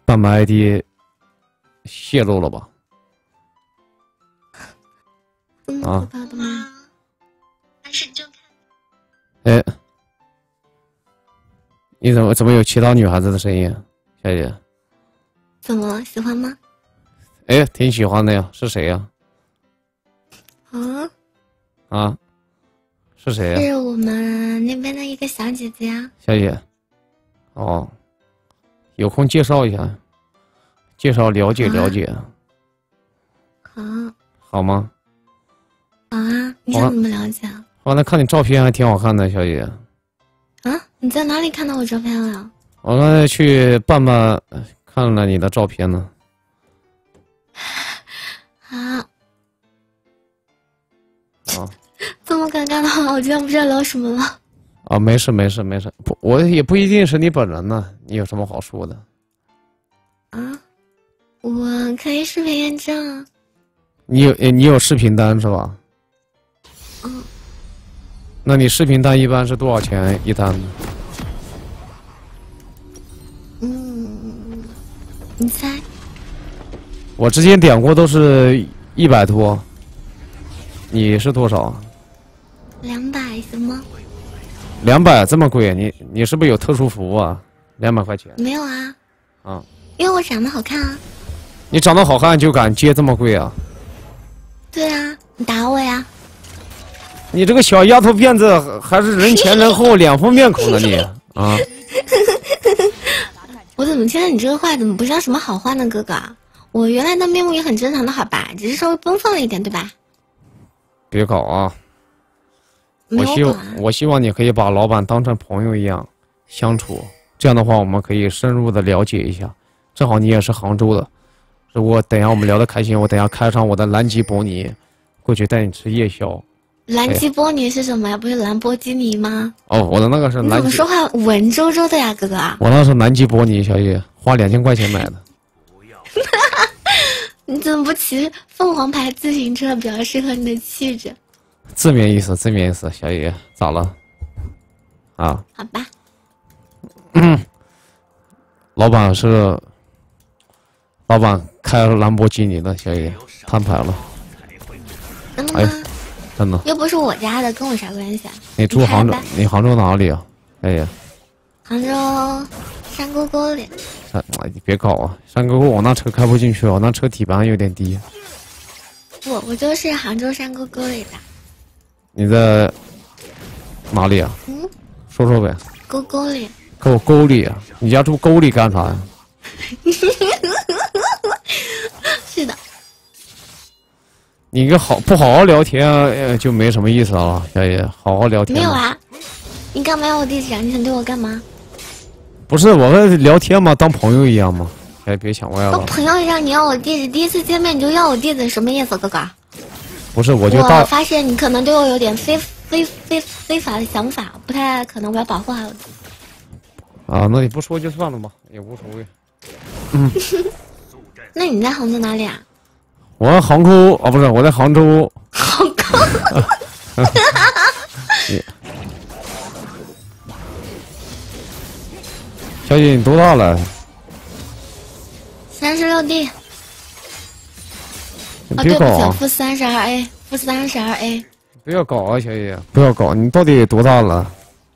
半马 ID 泄露了吧？ 可怕的吗？还是就看。哎，你怎么有其他女孩子的声音啊，小姐？ 怎么了？喜欢吗？ 哎，挺喜欢的呀。是谁呀？啊？是谁呀？ 是我们那边的一个小姐姐呀。 小姐。哦。有空介绍一下，介绍了解了解。 好。 好吗？ 好啊，你想怎么了解啊？ 我刚才看你照片还挺好看的，小姐。 啊？你在哪里看到我照片了？ 我刚才去伴伴看了你的照片呢。 啊。 啊。 这么尴尬的话，我竟然不知道聊什么了。 啊，没事没事没事，不，我也不一定是你本人呢，你有什么好说的？ 啊？我可以视频验证啊。 你有视频单是吧？ 嗯。 那你视频单一般是多少钱一单呢？ 你猜？ 我之前点过都是100多，你是多少 ？200行吗 ？200这么贵？你是不是有特殊服务啊？200块钱？ 没有啊。 啊。 因为我长得好看啊。 你长得好看就敢接这么贵啊？ 对啊，你打我呀！ 你这个小丫头片子还是人前人后两副面孔的你啊！ 我怎么听到你这个话，怎么不像什么好话呢，哥哥？我原来的面目也很正常的，好吧？只是稍微奔放了一点，对吧？ 别搞啊！我希望你可以把老板当成朋友一样相处，这样的话我们可以深入的了解一下。正好你也是杭州的，如果等下我们聊得开心，我等下开上我的兰吉伯尼，过去带你吃夜宵。 兰吉伯尼是什么呀？不是兰博基尼吗？ 哦，我的那个是你怎么说话文绉绉的呀，哥哥？ 我那是兰吉伯尼，小姐，花2000块钱买的。 你怎么不骑凤凰牌自行车，比较适合你的气质？ 字面意思，字面意思，小姐咋了？啊？ 好吧。 老板开兰博基尼的，小姐摊牌了。 真的吗？ 真的。 又不是我家的，跟我啥关系啊？ 你住杭州？你杭州哪里啊？哎呀。 杭州山沟沟里。 你别搞啊！山沟沟我那车开不进去，我那车底盘有点低。 我就是杭州山沟沟里的。 你在哪里啊？说说呗。 沟沟里。 沟里啊？你家住沟里干啥呀？ 是的。 你不好好聊天就没什么意思了，小姐，好好聊天。 没有啊，你干嘛要我地址啊？你想对我干嘛？ 不是我们聊天嘛，当朋友一样嘛。哎，别想歪了。 当朋友一样，你要我地址，第一次见面你就要我地址，什么意思，哥哥？ 不是，我发现你可能对我有点非法的想法，不太可能，我要保护好我自己。 啊，那你不说就算了吧，也无所谓。 那你在杭州哪里啊？ 我在杭州啊，不是，我在杭州。 杭州。 小姐，你多大了 ？36D。 你别搞啊！ 负32A，负32A。 不要搞啊，小姐，不要搞！你到底多大了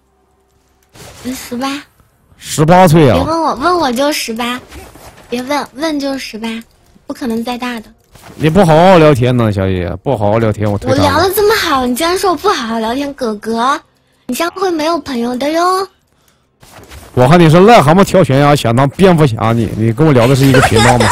？18。 18岁啊！ 别问我，问我就18，别问就18，不可能再大的。 你不好好聊天呢，小姐，不好好聊天，我聊的这么好，你竟然说我不好好聊天，哥哥，你这样会没有朋友的哟。 我看你是癞蛤蟆跳悬崖，想当蝙蝠侠，你跟我聊的是一个频道吗？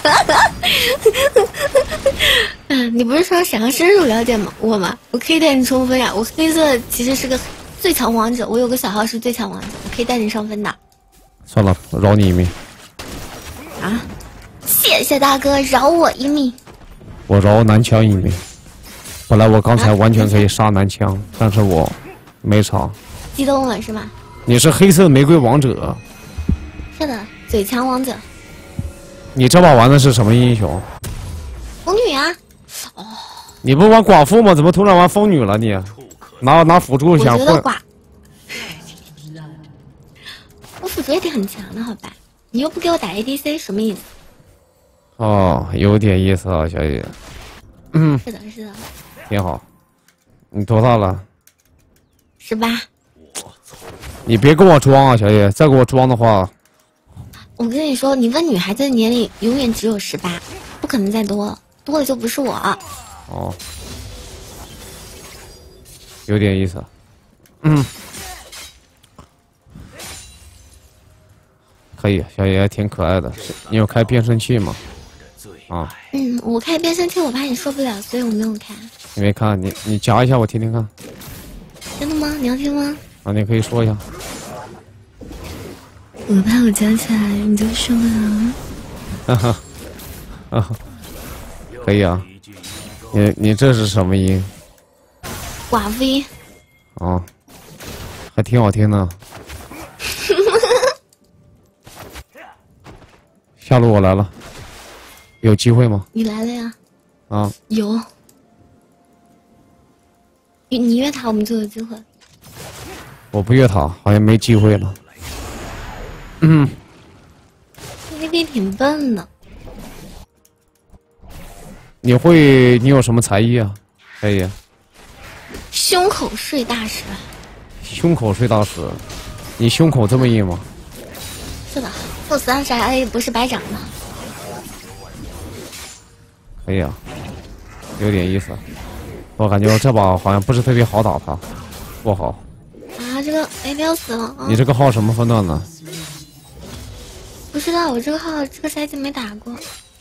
你不是说想要深入了解我吗？我可以带你冲锋呀！我黑色其实是个最强王者，我有个小号是最强王者，我可以带你上分的。 算了，我饶你一命。 啊！谢谢大哥，饶我一命。 我饶南枪一命。本来我刚才完全可以杀南枪，但是我没杀。 激动了是吗？ 你是黑色玫瑰王者。 是的，最强王者。 你这把玩的是什么英雄？ 疯女啊！哦。 你不玩寡妇吗？怎么突然玩疯女了你？拿辅助想混？ 我辅助也挺很强的，好吧？ 你又不给我打 ADC，什么意思？ 哦，有点意思啊，小姐。嗯， 是的，是的。 挺好。你多大了 18。 你别跟我装啊，小姐！再给我装的话， 我跟你说，你问女孩子的年龄，永远只有18，不可能再多了，多了就不是我。 哦，有点意思。嗯，可以，小姐挺可爱的。你有开变声器吗？啊， 我开变声器，我怕你受不了，所以我没有开。 你没看？你夹一下，我听听看。 真的吗？你要听吗？ 啊，你可以说一下。 我怕我夹起来你就受不了。 哈哈，啊，可以啊。你这是什么音？ 寡妇音。 啊，还挺好听的。下路我来了，有机会吗？ 你来了呀？ 啊， 有。你越塔，我们就有机会。 我不越塔，好像没机会了。 PVP 挺笨的。 你有什么才艺啊？可以。 胸口碎大石。 胸口碎大石，你胸口这么硬吗？ 是的，做30 A 不是白长的。 可以啊，有点意思。我感觉这把好像不是特别好打他，不好。 啊，这个没有死了啊！ 你这个号什么分段呢？ 不知道，我这个号这个赛季没打过。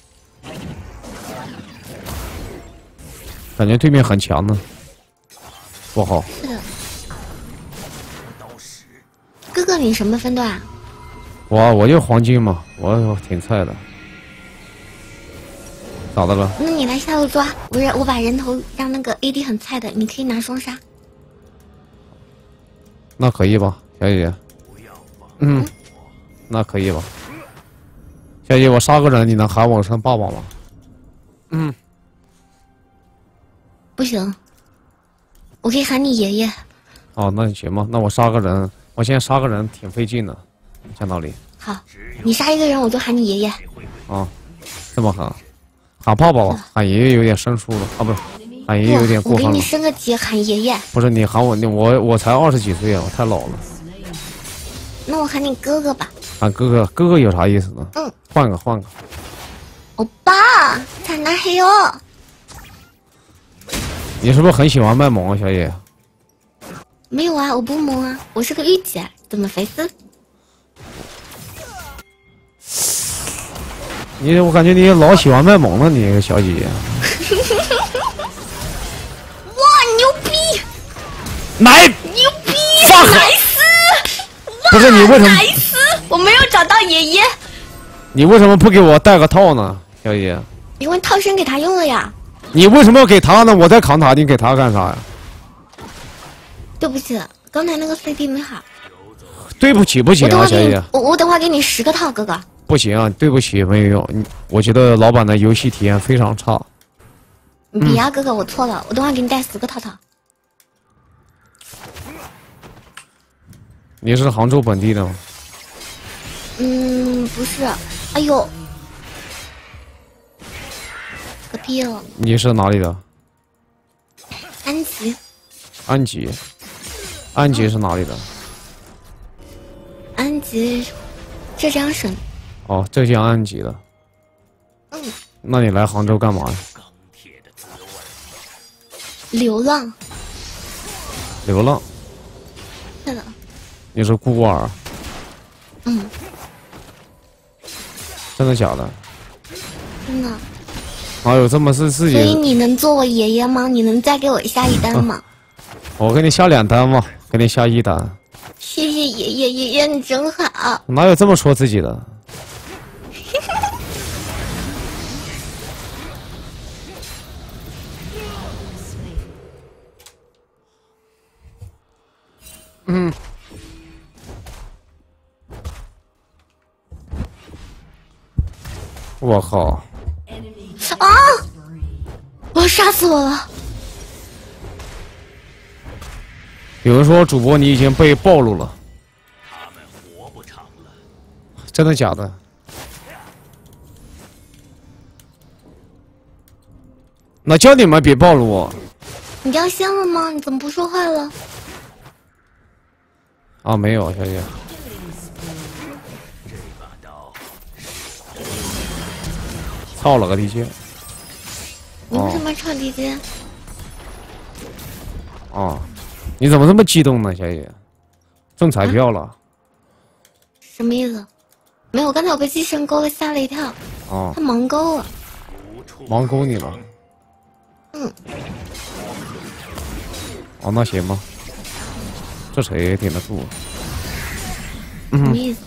感觉对面很强呢，不好。 是的。哥哥，你什么分段啊？ 我就黄金嘛，我挺菜的。咋的了？ 那你来下路抓，我把人头让那个 AD 很菜的，你可以拿双杀。 那可以吧，小姐姐？那可以吧。小姐姐，我杀个人，你能喊我声爸爸吗？ 不行，我可以喊你爷爷。 哦，那行吧，那我杀个人，我现在杀个人挺费劲的，讲道理。 好，你杀一个人我就喊你爷爷。 啊，这么喊，喊爸爸吧，喊爷爷有点生疏了啊，不是，喊爷爷有点过分了。 我给你升个级，喊爷爷。 不是你喊我才20几岁啊，我太老了。 那我喊你哥哥吧。 喊哥哥有啥意思呢？换个。 欧巴，他拿黑哦。 你是不是很喜欢卖萌啊，小野？ 没有啊，我不萌啊，我是个御姐，怎么回事？ 我感觉你老喜欢卖萌了，你小姐姐。 哇，牛逼！牛逼！莱斯！ 不是你为什么？ 莱斯！我没有找到爷爷。 你为什么不给我带个套呢，小姐姐？ 因为套身给他用了呀。 你为什么要给他呢？我在扛塔，你给他干啥呀？ 对不起，刚才那个 CD 没好。 对不起，不行啊，小姐。 我等会儿给你10个套，哥哥。 不行啊，对不起，没有用。我觉得老板的游戏体验非常差。 别啊，哥哥，我错了，我等会儿给你带10个套套。 你是杭州本地的吗？ 不是。哎呦，个屁了！ 你是哪里的？ 安吉。 安吉是哪里的？ 安吉，浙江省。 哦，浙江安吉的。那你来杭州干嘛呀？ 流浪。 流浪。 是的。 你是孤儿？真的假的？ 真的。 哪有这么自己？ 所以你能做我爷爷吗？你能再给我下一单吗？ 我给你下2单嘛，给你下1单。 谢谢爷爷，爷爷你真好。 哪有这么说自己的？我靠！ 啊！我要杀死我了！ 有人说主播你已经被暴露了。他们活不长了。真的假的？ 那叫你们别暴露。 你掉线了吗？你怎么不说话了？ 啊，没有，小姐。操了个地界！ 你为什么唱地阶？ 哦，你怎么这么激动呢，小姐？中彩票了？ 什么意思？没有，刚才我被寄生勾了，吓了一跳。 哦， 他盲勾了。 盲勾你了？ 嗯。 哦，那行吧。这谁顶得住？ 什么意思？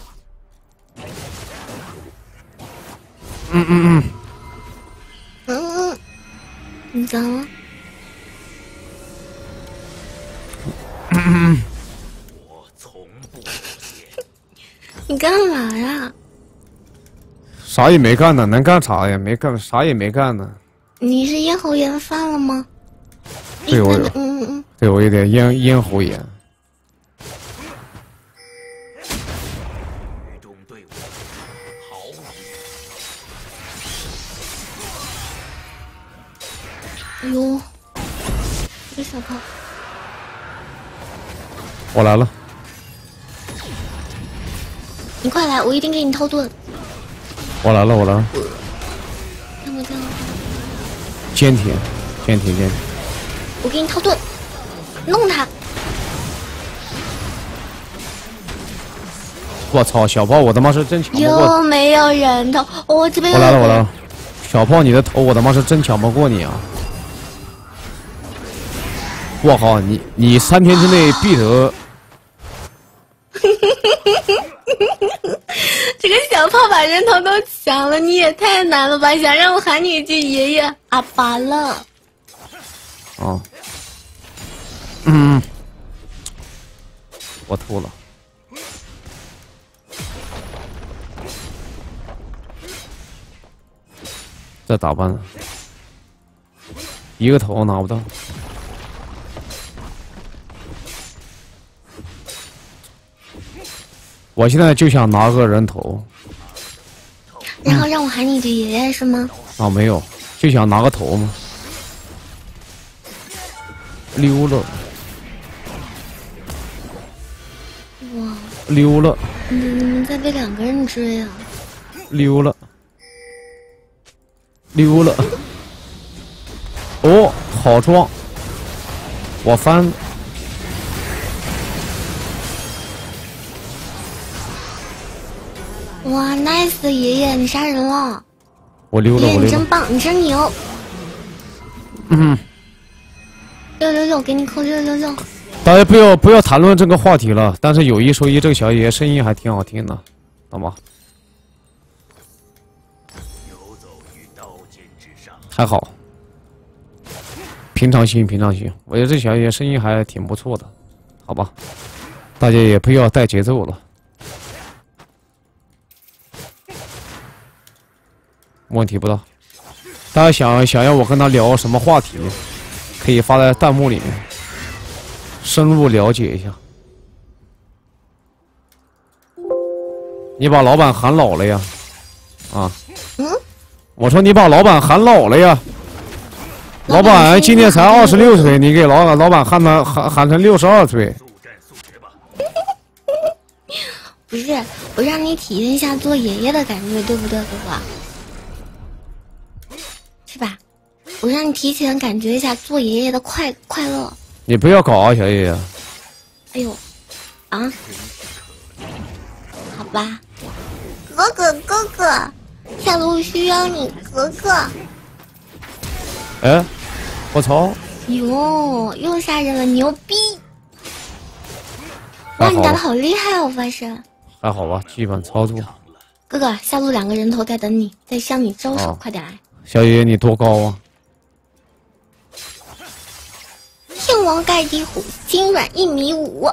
你咋了？ 我从不你干嘛呀？ 啥也没干呢，能干啥呀？没干，啥也没干呢。 你是咽喉炎犯了吗？ 对我有，对我有点咽喉炎。 雨中队伍毫无哎呦，这个小炮！ 我来了， 你快来，我一定给你掏盾。 我来了，我来了。 看不见了。 坚挺，坚挺，坚挺。 我给你掏盾，弄他！ 我操，小炮，我他妈是真抢不过。 有没有人头？我这边我来了，我来了。小炮，你的头我他妈是真抢不过你啊！我靠，你3天之内必得。 这个小炮把人头都抢了，你也太难了吧！想让我喊你一句爷爷阿爸了。 啊，我吐了。这咋办呢？一个头拿不到。我现在就想拿个人头。 然后让我喊你一句爷爷是吗？ 啊，没有，就想拿个头嘛。溜了， 哇， 溜了， 你们在被2个人追啊！ 溜了，溜了。哦，好壮！我翻了。 哇 ，nice 爷爷，你杀人了！ 我溜了， 爷爷我溜了。 你真棒，你真牛！666，给你扣666。 大家不要谈论这个话题了。但是有一说一，这个小爷爷声音还挺好听的，好吗？ 游走于刀尖之上。 还好，平常心，平常心。我觉得这小爷爷声音还挺不错的，好吧？大家也不要带节奏了。问题不大。大家想要我跟他聊什么话题，可以发在弹幕里面，深入了解一下。你把老板喊老了呀？啊？我说你把老板喊老了呀？老板今年才26岁，你给老板喊成62岁。 不是，我让你体验一下做爷爷的感觉，对不对，哥哥？是吧？我让你提前感觉一下做爷爷的快乐。 你不要搞啊，小爷爷！ 哎呦，啊，好吧，哥哥，下路需要你，哥哥。 哎，我操！ 哟，又杀人了，牛逼！哇，你打的好厉害哦，我发现。 还好吧，基本操作。 哥哥，下路2个人头在等你，在向你招手，快点来！ 小爷爷，你多高啊？ 天王盖地虎，心软1.5米。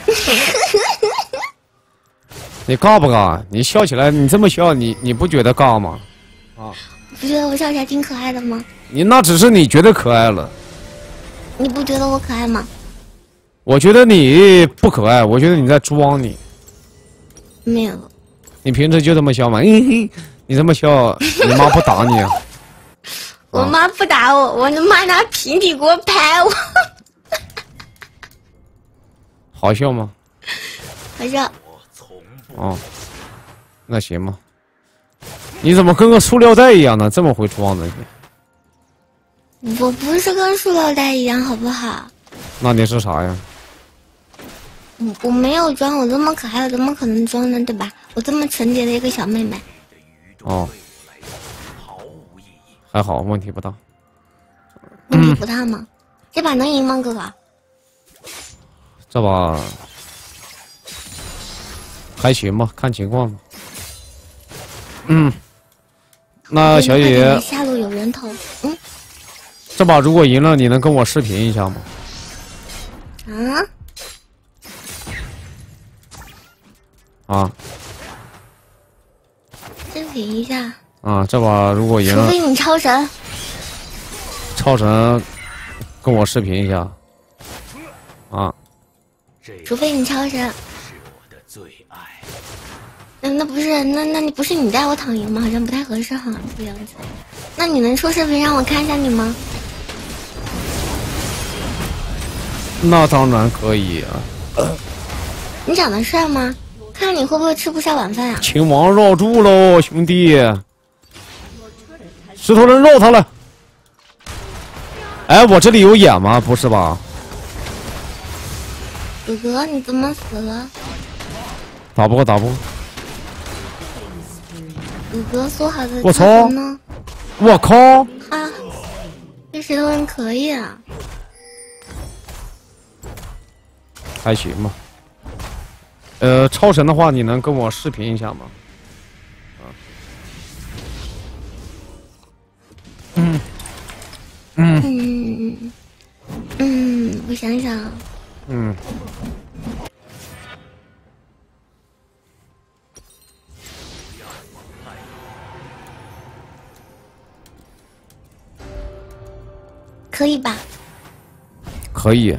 你尬不尬？你笑起来，你这么笑，你不觉得尬吗？啊？ 不觉得我笑起来挺可爱的吗？ 你那只是你觉得可爱了。 你不觉得我可爱吗？ 我觉得你不可爱，我觉得你在装你。 没有。 你平时就这么笑吗？你这么笑，你妈不打你啊？ 我妈不打我，我的妈拿平底锅拍我， 好笑吗？ 好笑。 哦，那行吧。你怎么跟个塑料袋一样呢？这么会装的你？ 我不是跟塑料袋一样，好不好？ 那你是啥呀？ 我没有装，我这么可爱，我怎么可能装呢？对吧？我这么纯洁的一个小妹妹。 哦，还好，问题不大。 问题不大吗？这把能赢吗，哥哥？ 这把还行吧，看情况吧。那小姐姐， 下路有人头。 这把如果赢了，你能跟我视频一下吗？啊？ 视频一下。 啊，这把如果赢了， 除非你超神。 超神，跟我视频一下。啊。 除非你超神。 是我的最爱。 那不是，那你不是你带我躺赢吗？好像不太合适哈，这个样子。那你能出视频让我看一下你吗？ 那当然可以啊。 你长得帅吗？看你会不会吃不下晚饭啊？ 秦王绕住喽，兄弟！石头人绕他了。哎，我这里有眼吗？不是吧？ 哥哥，你怎么死了？ 打不过，打不过。 哥哥说好的， 我操！我靠！ 啊，这石头人可以啊。 还行吧。超神的话，你能跟我视频一下吗？ 我想想。可以吧？ 可以。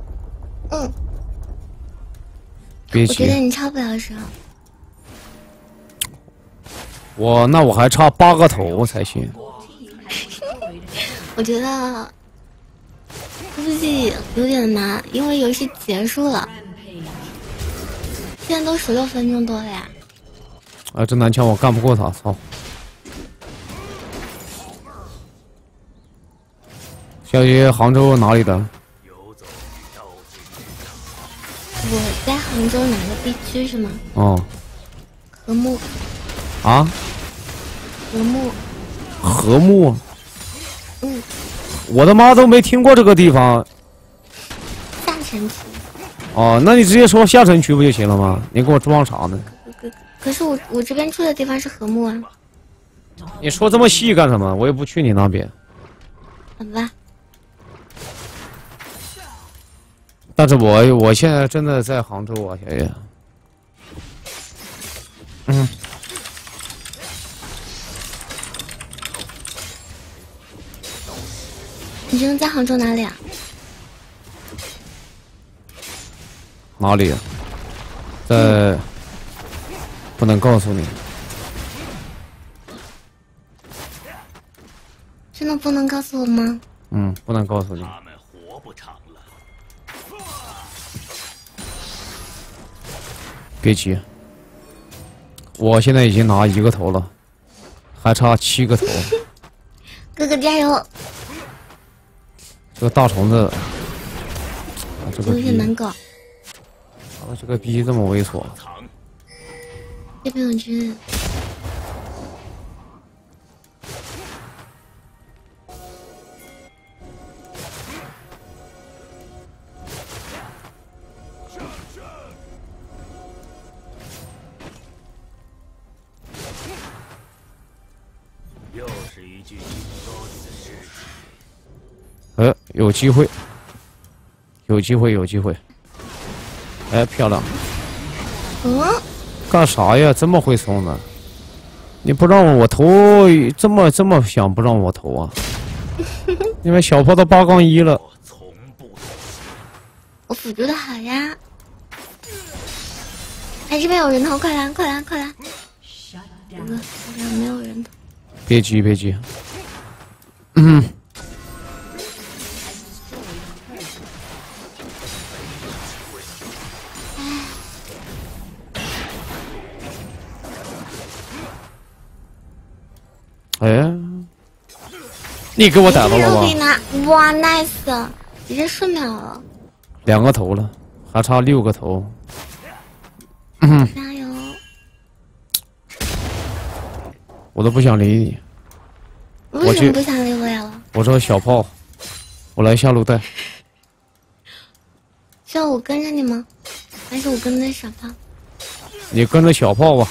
别急。 我觉得你超不了神。 那我还差8个头才行。 我觉得估计有点难，因为游戏结束了，现在都16分钟多了呀。 这男枪我干不过他，操！小姐，杭州哪里的？ 我在杭州哪个地区是吗？ 哦。 和睦。 啊？ 和睦。 和睦。我的妈都没听过这个地方。 下城区。 哦，那你直接说下城区不就行了吗？你给我装啥呢？ 可是我这边住的地方是和睦啊。 你说这么细干什么？我也不去你那边。 好吧。 但是我现在真的在杭州啊，小爷。 你真的在杭州哪里啊？ 哪里？在，不能告诉你。 真的不能告诉我吗？ 不能告诉你。 他们活不长了。 别急，我现在已经拿1个头了，还差7个头。 哥哥加油！ 这个大虫子，这个有点难搞。 这个逼这么猥琐。 这边有只。 又是一具警告你的事情。 有机会，有机会，有机会。哎，漂亮。干啥呀？这么会送呢？你不让我投，这么想不让我投啊？因为小炮都8杠1了。 我辅助的好呀。哎，这边有人头，快来，快来，快来！哥哥，这边没有人头。 别急，别急。 嗯。哎，你给我逮到了可以吧？ 拿，哇，nice，直接顺秒了。 2个头了，还差6个头。 加油！ 我都不想理你。 为什么不想理我呀？ 我这个小炮，我来下路带。 需要我跟着你吗？还是我跟着小炮？ 你跟着小炮吧。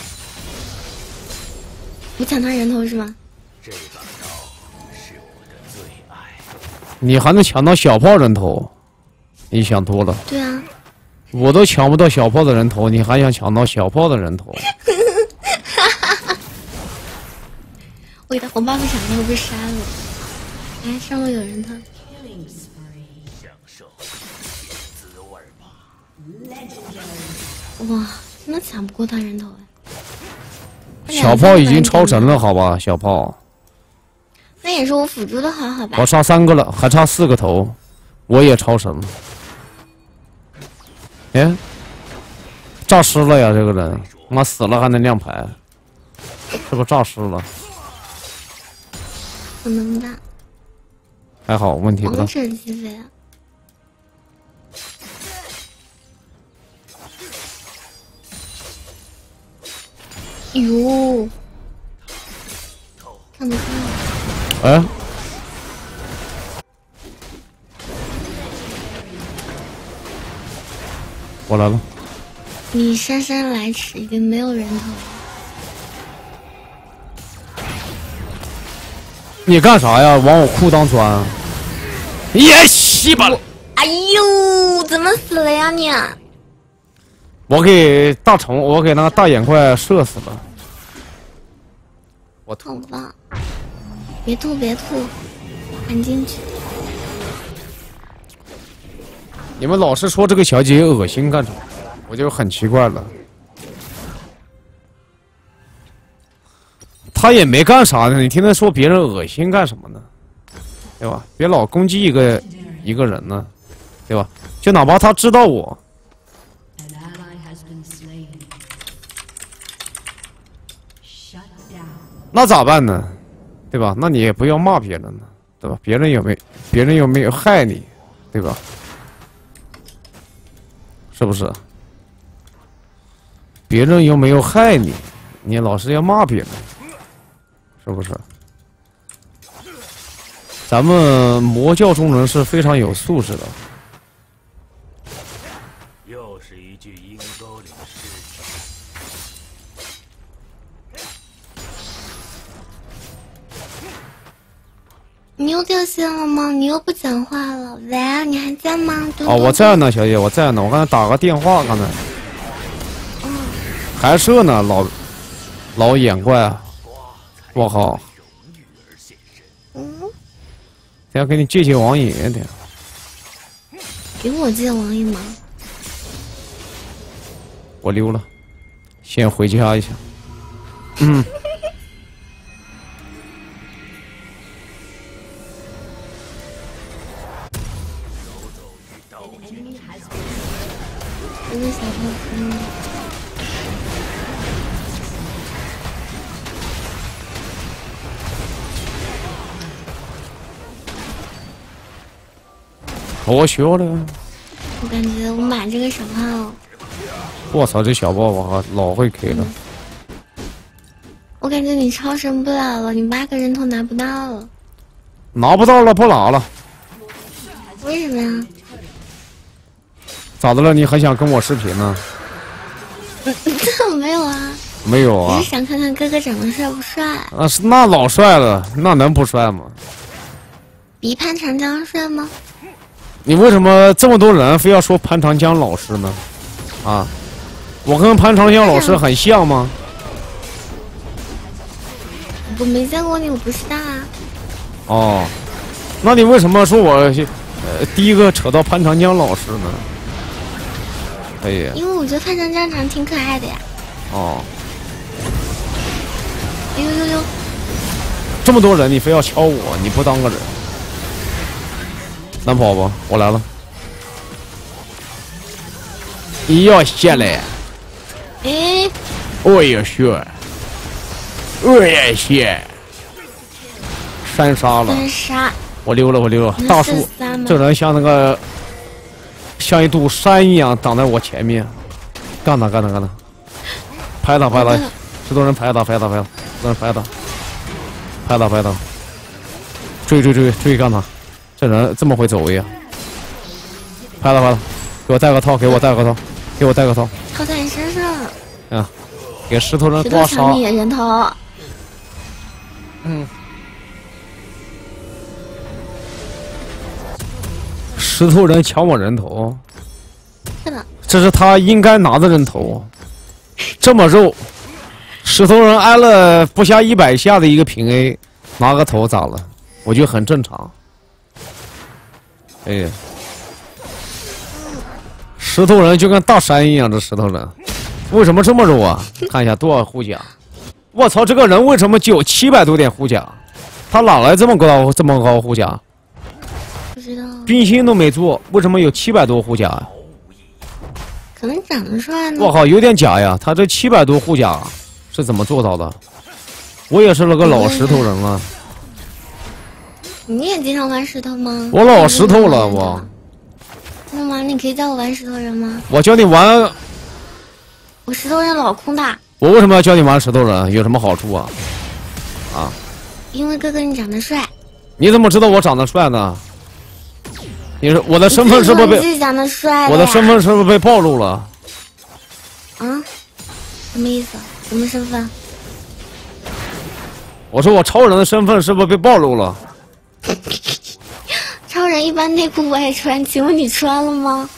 我抢他人头是吗？ 这把刀是我的最爱。 你还能抢到小炮人头？你想多了。 对啊。 我都抢不到小炮的人头，你还想抢到小炮的人头？ 我给他红 buff 抢了，我被杀了。哎，上路有人头。 享受滋味吧。 哇，真的抢不过他人头哎。 小炮已经超神了，好吧，小炮。 那也是我辅助的好吧？ 我杀3个了，还差4个头，我也超神了。哎，诈尸了呀！这个人，妈死了还能亮牌，是不是诈尸了？ 可能吧。 还好，问题不大。 王者击飞啊！哟，看不看？ 哎，我来了。 你姗姗来迟，已经没有人头了。 你干啥呀？往我裤裆钻？也西巴了！ 哎呦，怎么死了呀你？ 我给大虫，我给那个大眼怪射死了。我好吧，别吐别吐，喊进去。 你们老是说这个小姐恶心干啥？我就很奇怪了。她也没干啥呢，你天天说别人恶心干什么呢？对吧？别老攻击一个人呢，对吧？就哪怕他知道我，那咋办呢？对吧？那你也不要骂别人呢，对吧？别人有没有害你，对吧？是不是？别人又没有害你，你老是要骂别人，是不是？咱们魔教中人是非常有素质的。 又是一具阴沟里的尸体。 你又掉线了吗？你又不讲话了？喂，你还在吗？ 哦，我在呢，小姐，我在呢。我刚才打个电话，刚才。还射呢，老眼怪啊！我靠！等下给你借王爷，等下。 给我借王爷吗？ 我溜了，先回家一下。 一个小偷。 我学了。 我感觉我买这个小炮， 我操，这小豹我老会 K 了。 我感觉你超神不了了，你8个人头拿不到了。 拿不到了，不拿了。 为什么呀？ 咋的了？你还想跟我视频呢？ 没有啊。 没有啊。 我是想看看哥哥长得帅不帅。 那老帅了，那能不帅吗？ 比潘长江帅吗？ 你为什么这么多人非要说潘长江老师呢？啊，我跟潘长江老师很像吗？ 我没见过你，我不知道啊。 哦，那你为什么说我第一个扯到潘长江老师呢？哎呀， 因为我觉得潘长江长得挺可爱的呀。 哦， 哎呦呦呦！ 这么多人，你非要敲我，你不当个人？能跑不？我来了。要下来！ 哎， 我也学，我也学。山杀了， 三杀， 我溜了，我溜了。 那大树， 是三吗这人像那个，像一堵山一样挡在我前面，干他，干他，干他！拍他，拍他！石头人拍他，拍他，拍他！石头人拍他，拍他，拍他！追追追追干他！这人这么会走位呀？拍他，拍他！给我带个套，给我带个套，给我带个套！ 套在你身上， 啊，给石头人石刮痧。 头抢你人头， 嗯。石头人抢我人头， 是的， 这是他应该拿的人头。这么肉，石头人挨了不下100下的一个平 A， 拿个头咋了？我觉得很正常。哎，石头人就跟大山一样，这石头人为什么这么肉啊？看一下多少护甲！我操，这个人为什么就有700多点护甲？他哪来这么高护甲？ 不知道， 冰心都没做，为什么有700多护甲啊？ 可能长得帅呢。 我靠，有点假呀！他这700多护甲是怎么做到的？我也是那个老石头人啊！ 你也经常玩石头吗？ 我老石头了，我。 真的吗？你可以教我玩石头人吗？ 我教你玩， 我石头人老空大， 我为什么要教你玩石头人？有什么好处啊？啊？ 因为哥哥你长得帅。 你怎么知道我长得帅呢？你说我的身份是不是被你自己长得帅？ 我的身份是不是被暴露了？ 啊？什么意思？什么身份？ 我说我超人的身份是不是被暴露了？ 超人一般内裤不爱穿，请问你穿了吗？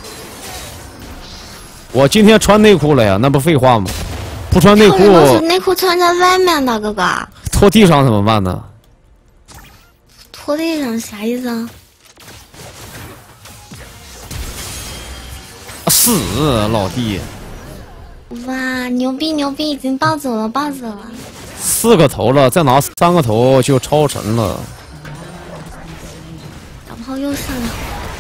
我今天穿内裤了呀，那不废话吗？不穿内裤， 超人都是内裤穿在外面的，哥哥。 拖地上怎么办呢？ 拖地上啥意思啊？ 死老弟哇，牛逼牛逼，已经抱走了抱走了。 ，4个头了，再拿3个头就超神了。 小炮又上了，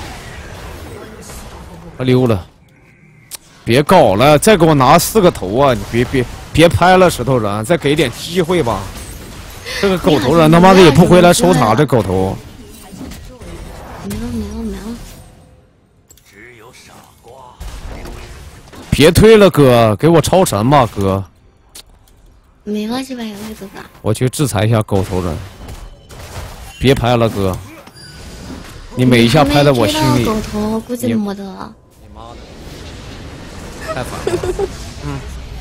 他溜了，别搞了，再给我拿4个头啊！你别拍了，石头人，再给点机会吧。这个狗头人他妈的也不回来守塔，这狗头。 没了没了没了。 只有傻瓜。 别推了，哥，给我超神吧，哥。 没了这把游戏哥哥。 我去制裁一下狗头人。别拍了，哥。你每一下拍在我心里。 狗头估计没得。 你妈的！太烦了。嗯。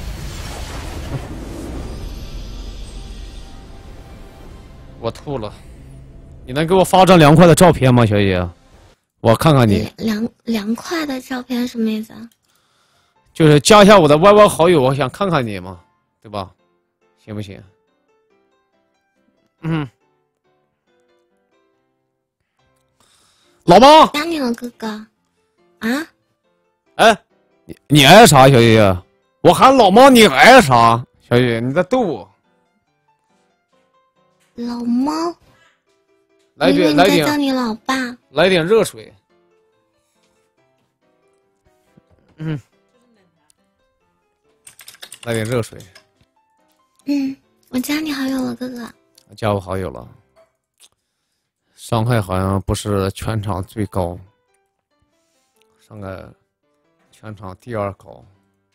我吐了。你能给我发张凉快的照片吗，小姐？我看看你。 凉快的照片什么意思啊？ 就是加一下我的 YY 好友，我想看看你嘛，对吧？行不行？嗯。老妈。 加你了，哥哥。啊？ 哎，你挨啥，小姐姐？我喊老妈，你挨啥？小姐姐，你在逗我？ 老猫。 来点，来点， 叫你老爸。 来点热水。嗯。来点热水。 嗯，我加你好友了，哥哥。 加我好友了。伤害好像不是全场最高，上个全场第2高。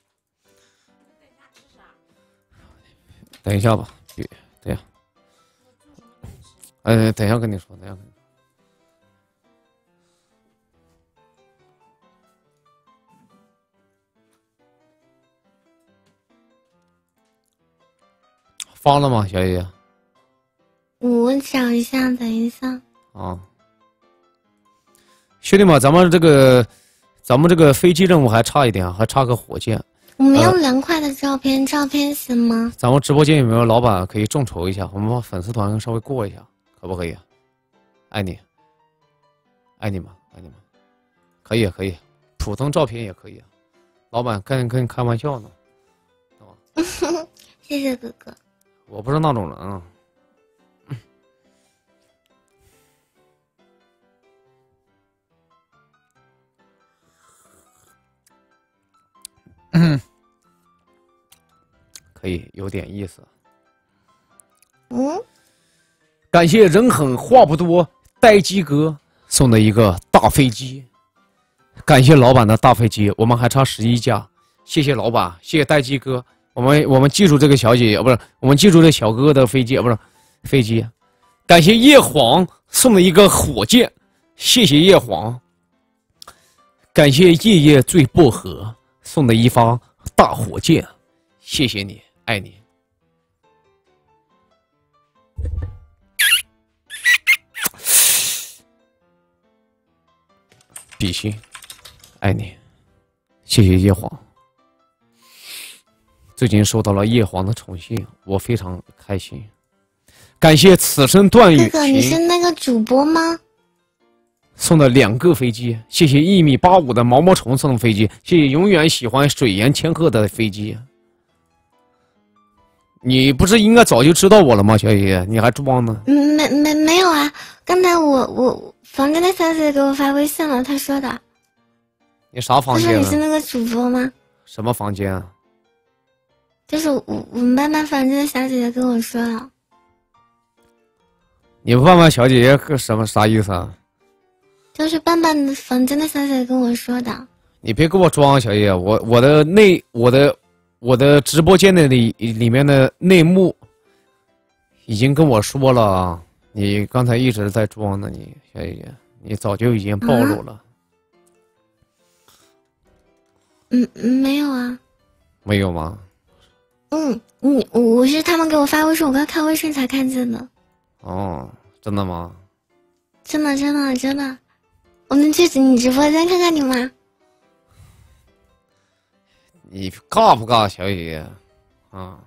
等一下吧，等一下。等一下跟你说，等一下跟你说。发了吗，小姐姐？ 我找一下，等一下。 啊，兄弟们，咱们这个飞机任务还差一点，还差个火箭。 我没有凉快的照片，照片行吗？ 咱们直播间有没有老板可以众筹一下？我们把粉丝团稍微过一下，可不可以？爱你，爱你们，爱你们，可以可以，普通照片也可以。老板跟你开玩笑呢， 谢谢哥哥。 我不是那种人啊。 可以有点意思。 嗯， 感谢人狠话不多呆鸡哥送的一个大飞机，感谢老板的大飞机，我们还差11架，谢谢老板，谢谢呆鸡哥，我们记住这个小姐姐，不是我们记住这小哥哥的飞机，不是飞机。感谢叶黄送的一个火箭，谢谢叶黄。感谢夜夜醉薄荷送的一发大火箭，谢谢你，爱你。比心，爱你，谢谢叶黄。最近受到了叶黄的宠幸，我非常开心。感谢此生段雨哥哥，你是那个主播吗？ 送的2个飞机，谢谢1.85米的毛毛虫送的飞机，谢谢永远喜欢水岩千鹤的飞机。你不是应该早就知道我了吗，小爷爷？你还装呢？ 没有啊！刚才我房间的小姐姐给我发微信了，她说的。 你啥房间？ 她说你是那个主播吗？ 什么房间啊？ 就是我们班房间的小姐姐跟我说了。 你问问小姐姐啥意思啊？ 就是班班的房间的小姐姐跟我说的。 你别给我装，小爷爷，我的直播间的里面的内幕已经跟我说了啊，你刚才一直在装呢，你小爷爷，你早就已经暴露了。 没有啊。 没有吗？ 我是他们给我发微信，我刚看微信才看见的。 哦，真的吗？ 真的，我能去你直播间看看你吗？ 你尬不尬，小爷爷？啊？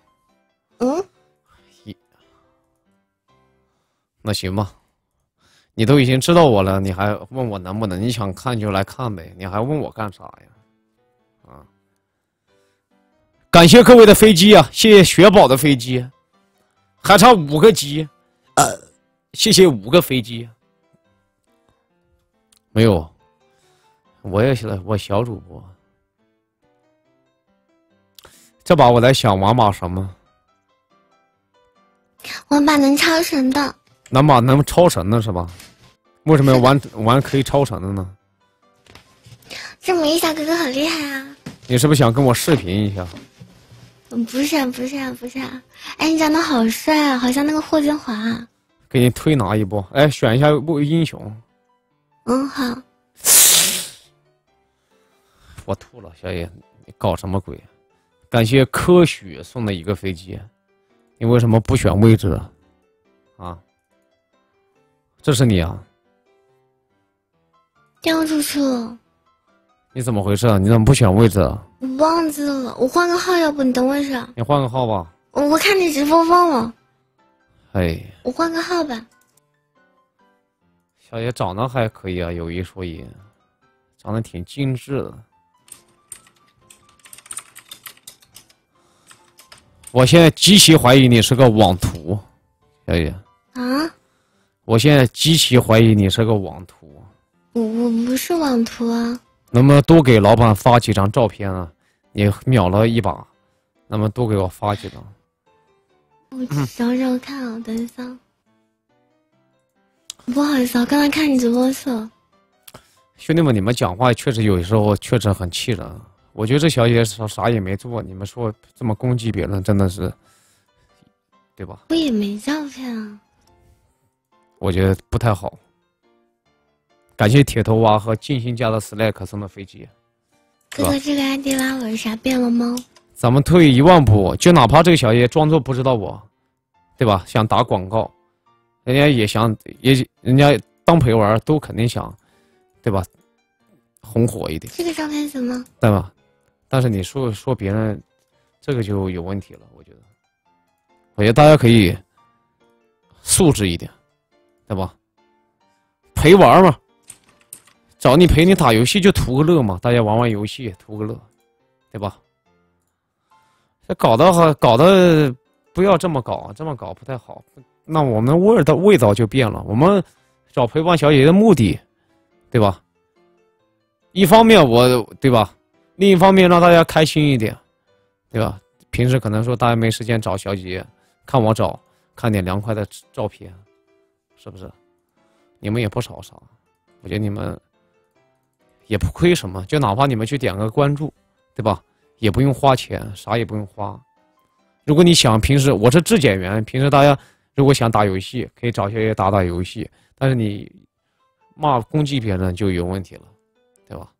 那行吧，你都已经知道我了，你还问我能不能？你想看就来看呗，你还问我干啥呀？啊！感谢各位的飞机啊，谢谢雪宝的飞机，还差5个机，谢谢5个飞机。没有，我也是我小主播。这把我在想玩把什么？ 玩把能超神的。 能把能超神的是吧？为什么要玩可以超神的呢？ 证明一下哥哥很厉害啊！ 你是不是想跟我视频一下？ 不是。哎，你长得好帅啊，好像那个霍建华啊。 给你推拿一波，哎，选一下英雄。 好。 我吐了，小野，你搞什么鬼？感谢科许送的1个飞机，你为什么不选位置啊？这是你啊？ 掉出去了。 你怎么回事啊？你怎么不选位置啊？ 我忘记了，我换个号，要不你等我一下。 你换个号吧。 我看你直播忘了。 哎， 我换个号吧。 小野长得还可以啊，有一说一，长得挺精致的。我现在极其怀疑你是个网图，小野。 啊？ 我现在极其怀疑你是个网图。 我不是网图啊。 能不能多给老板发几张照片啊？你秒了一把，那么多给我发几张。 我找找看啊，等一下。不好意思，我刚才看你直播去了。 兄弟们，你们讲话确实有时候确实很气人。我觉得这小姐姐啥也没做，你们说这么攻击别人，真的是，对吧？ 我也没照片啊。 我觉得不太好。感谢铁头蛙和静心家的 Slack 送的飞机。 哥哥，这个 ID 拉我是啥？变了吗？ 咱们退1万步，就哪怕这个小姐装作不知道我，对吧？想打广告，人家也想，人家当陪玩都肯定想，对吧？红火一点。 这个照片行吗？ 对吧？但是你说别人，这个就有问题了。我觉得大家可以素质一点，对吧？陪玩嘛，找你陪你打游戏就图个乐嘛，大家玩玩游戏图个乐，对吧？这搞得不要这么搞，这么搞不太好。那我们味道就变了。我们找陪伴小姐姐的目的，对吧？一方面对吧？另一方面让大家开心一点，对吧？ 平时可能说大家没时间找小姐姐，看我找，看点凉快的照片，是不是？你们也不少啥，我觉得你们也不亏什么，就哪怕你们去点个关注，对吧？也不用花钱，啥也不用花。如果你想平时我是质检员，平时大家如果想打游戏，可以找小姐姐打游戏，但是你攻击别人就有问题了，对吧？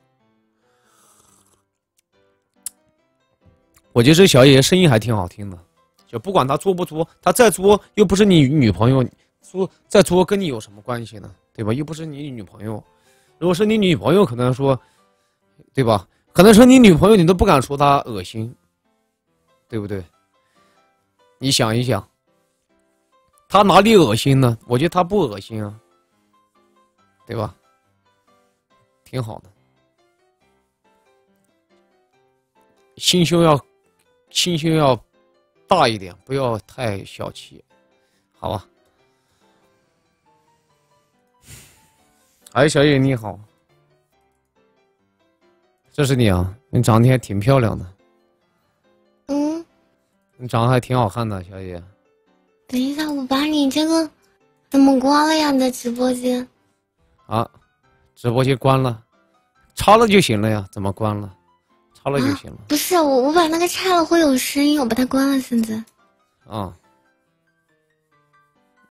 我觉得这小姐姐声音还挺好听的，就不管她作不作，她再作又不是你女朋友，再作跟你有什么关系呢？对吧？又不是你女朋友。如果是你女朋友，可能说，对吧？可能说你女朋友你都不敢说她恶心，对不对？你想一想，她哪里恶心呢？我觉得她不恶心啊，对吧？挺好的，心胸要大一点，不要太小气，好吧？哎，小野你好，这是你啊？你长得还挺漂亮的， 嗯， 你长得还挺好看的，小野。 等一下，我把你这个怎么关了呀？你的直播间啊，直播间关了，插了就行了呀？怎么关了？插了就行了。 不是我把那个拆了会有声音，我把它关了。现在啊。